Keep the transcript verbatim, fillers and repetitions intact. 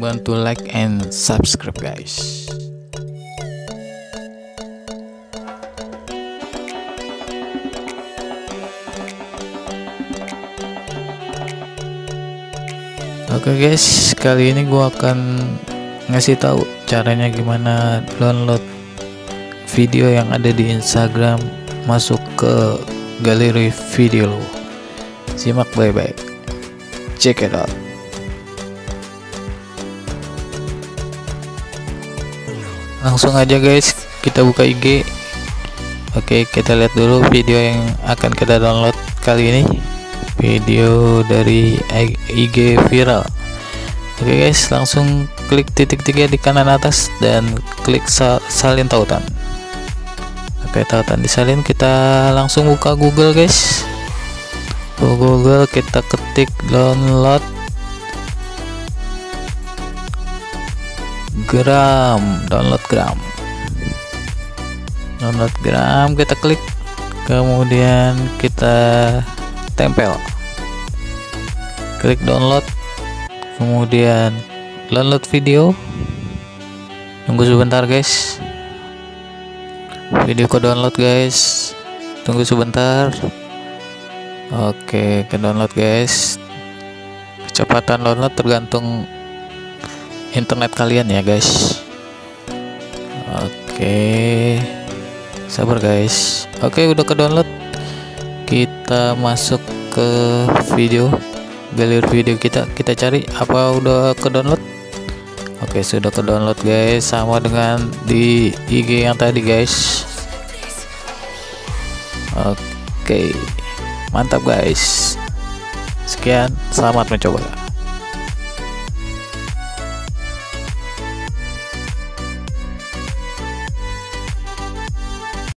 bantu like and subscribe guys. Oke guys, kali ini gua akan ngasih tahu caranya gimana download video yang ada di Instagram masuk ke galeri video lo. Simak baik-baik, check it out. Langsung aja guys, kita buka I G. Oke, kita lihat dulu video yang akan kita download kali ini. Video dari I G viral. Oke guys, langsung klik titik tiga di kanan atas dan klik sal salin tautan. Oke, tautan disalin, kita langsung buka Google guys. Buka Google, kita ketik download gram, download gram, download gram, kita klik, kemudian kita tempel, klik download, kemudian download video. Tunggu sebentar guys, video ke download guys, tunggu sebentar. Oke, ke download guys. Kecepatan download tergantung internet kalian ya guys. Oke, sabar guys. Oke, udah ke download, kita masuk ke video, galeri video kita, kita cari apa udah ke download. Oke, sudah ke download guys, sama dengan di I G yang tadi guys. Oke, mantap guys. Sekian, selamat mencoba.